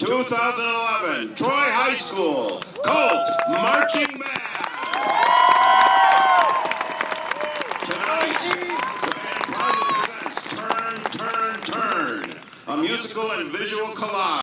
2011 Troy High School Colt Marching Band. Tonight, the band proudly presents Turn, Turn, Turn, a musical and visual collage.